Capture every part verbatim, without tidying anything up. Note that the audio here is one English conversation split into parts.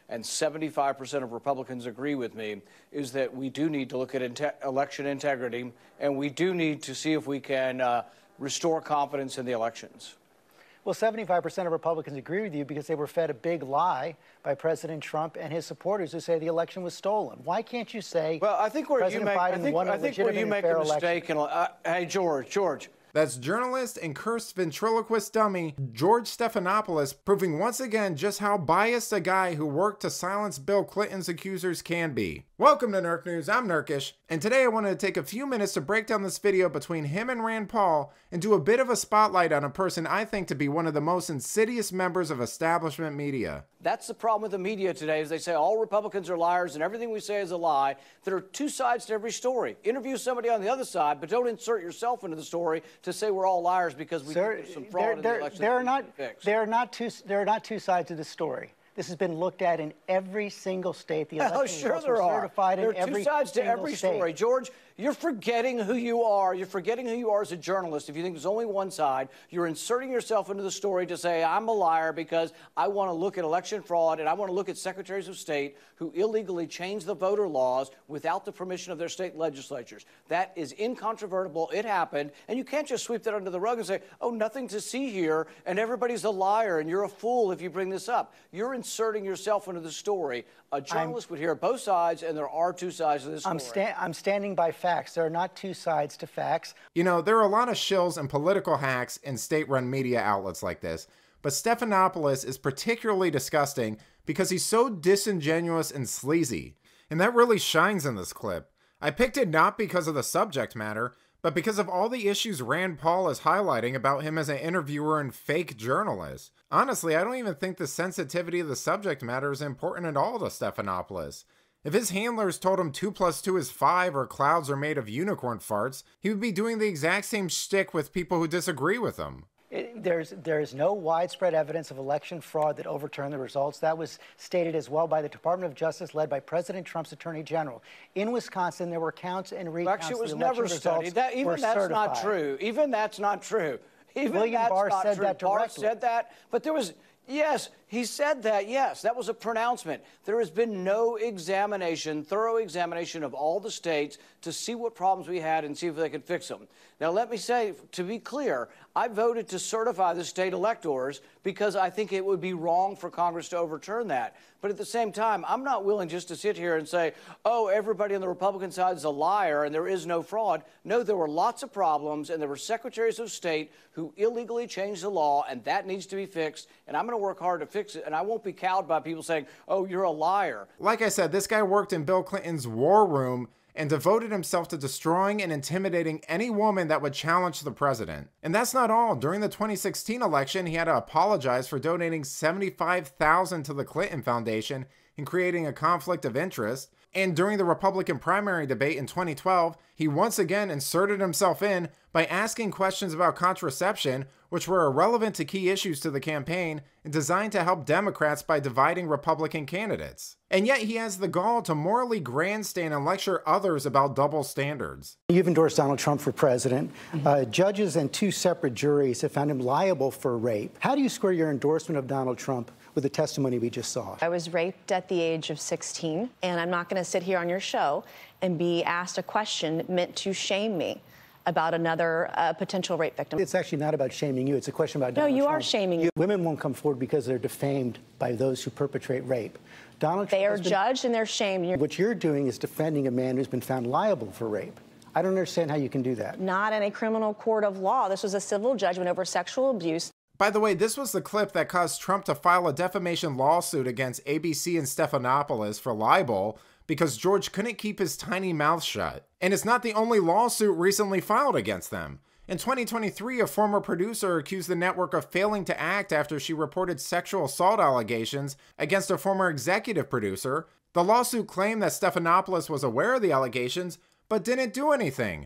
and seventy-five percent of Republicans agree with me, is that we do need to look at inte election integrity, and we do need to see if we can uh, restore confidence in the elections. Well, seventy-five percent of Republicans agree with you because they were fed a big lie by President Trump and his supporters who say the election was stolen. Why can't you say well, I think where President you make, Biden I think, won a I think where you make a mistake, election? and uh, hey, George, George. That's journalist and cursed ventriloquist dummy George Stephanopoulos proving once again just how biased a guy who worked to silence Bill Clinton's accusers can be. Welcome to Nerk News, I'm Nerkish, and today I wanted to take a few minutes to break down this video between him and Rand Paul and do a bit of a spotlight on a person I think to be one of the most insidious members of establishment media. That's the problem with the media today, is they say all Republicans are liars and everything we say is a lie. There are two sides to every story. Interview somebody on the other side, but don't insert yourself into the story to say we're all liars because we Sir, think there's some fraud there, in the there, election. there are not there are fixed. not two there are not two sides to the story. This has been looked at in every single state. The election Oh, sure results there were are. certified There in are two every sides to every state. story. George, you're forgetting who you are. You're forgetting who you are as a journalist. If you think there's only one side, you're inserting yourself into the story to say, I'm a liar because I want to look at election fraud and I want to look at secretaries of state who illegally changed the voter laws without the permission of their state legislatures. That is incontrovertible. It happened. And you can't just sweep that under the rug and say, oh, nothing to see here, and everybody's a liar, and you're a fool if you bring this up. You're inserting yourself into the story. A journalist I'm, would hear both sides, and there are two sides to this story. I'm, sta I'm standing by facts. There are not two sides to facts. You know, there are a lot of shills and political hacks in state-run media outlets like this, but Stephanopoulos is particularly disgusting because he's so disingenuous and sleazy. And that really shines in this clip. I picked it not because of the subject matter, but because of all the issues Rand Paul is highlighting about him as an interviewer and fake journalist. Honestly, I don't even think the sensitivity of the subject matter is important at all to Stephanopoulos. If his handlers told him two plus two is five or clouds are made of unicorn farts, he would be doing the exact same shtick with people who disagree with him. It, there's, there's no widespread evidence of election fraud that overturned the results. That was stated as well by the Department of Justice led by President Trump's Attorney General. In Wisconsin, there were counts and recounts. Actually, it was the never election studied. That, even that's certified. not true. Even that's not true. Even William that's Barr not said true. that Barr directly. said that, but there was... Yes, he said that, yes. That was a pronouncement. There has been no examination, thorough examination of all the states to see what problems we had and see if they could fix them. Now, let me say, to be clear, I voted to certify the state electors because I think it would be wrong for Congress to overturn that. But at the same time, I'm not willing just to sit here and say, oh, everybody on the Republican side is a liar and there is no fraud. No, there were lots of problems, and there were secretaries of state who illegally changed the law, and that needs to be fixed. And I'm going to work hard to fix it, and I won't be cowed by people saying, oh, you're a liar. Like I said, this guy worked in Bill Clinton's war room and devoted himself to destroying and intimidating any woman that would challenge the president. And that's not all. During the twenty sixteen election, he had to apologize for donating seventy-five thousand dollars to the Clinton Foundation and creating a conflict of interest. And during the Republican primary debate in twenty twelve, he once again inserted himself in by asking questions about contraception, which were irrelevant to key issues to the campaign and designed to help Democrats by dividing Republican candidates. And yet he has the gall to morally grandstand and lecture others about double standards. You've endorsed Donald Trump for president. Mm-hmm. uh, judges and two separate juries have found him liable for rape. How do you square your endorsement of Donald Trump with the testimony we just saw? I was raped at the age of sixteen, and I'm not going to sit here on your show and be asked a question meant to shame me about another uh, potential rape victim. It's actually not about shaming you. It's a question about Donald No, you Trump. are shaming me. Women won't come forward because they're defamed by those who perpetrate rape. Donald They Trump are has been, judged and they're shamed. What you're doing is defending a man who's been found liable for rape. I don't understand how you can do that. Not in a criminal court of law. This was a civil judgment over sexual abuse. By the way, this was the clip that caused Trump to file a defamation lawsuit against A B C and Stephanopoulos for libel because George couldn't keep his tiny mouth shut. And it's not the only lawsuit recently filed against them. In twenty twenty-three, a former producer accused the network of failing to act after she reported sexual assault allegations against a former executive producer. The lawsuit claimed that Stephanopoulos was aware of the allegations, but didn't do anything.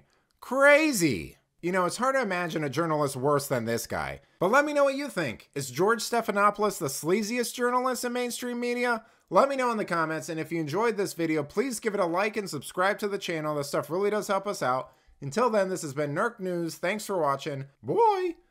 Crazy! You know, it's hard to imagine a journalist worse than this guy. But let me know what you think. Is George Stephanopoulos the sleaziest journalist in mainstream media? Let me know in the comments, and if you enjoyed this video, please give it a like and subscribe to the channel. This stuff really does help us out. Until then, this has been Nerk News. Thanks for watching. Bye!